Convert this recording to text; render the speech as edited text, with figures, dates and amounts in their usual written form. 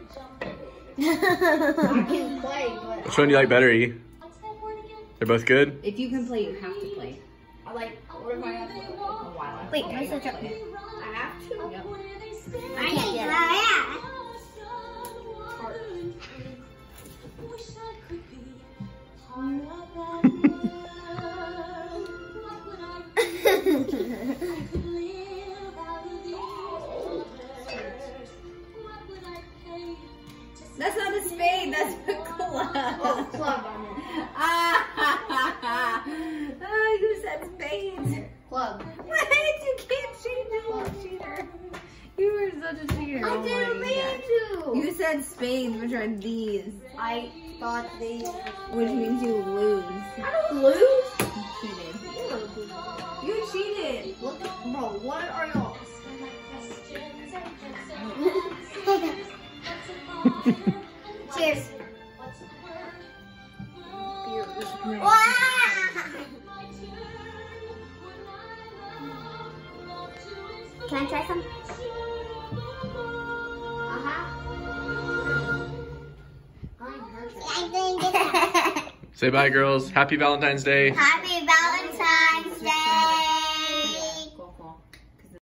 I can play, but Which one do you like better, E? They're both good? If you can play, you have to play. I like. What if I have to play a while? Wait, can I still try? I have to. Yep. I can't get it. That's not a spade, that's a club. Oh, club. Oh, you said spades. Club. What? You can't cheat, you little cheater. You were such a cheater. I didn't mean to. You said spades, which are these. I thought these. Which means you lose. I don't lose. You cheated. You cheated. Look, bro. What are y'all? Cheers. Can I try some? Say bye, girls. Happy Valentine's Day. Happy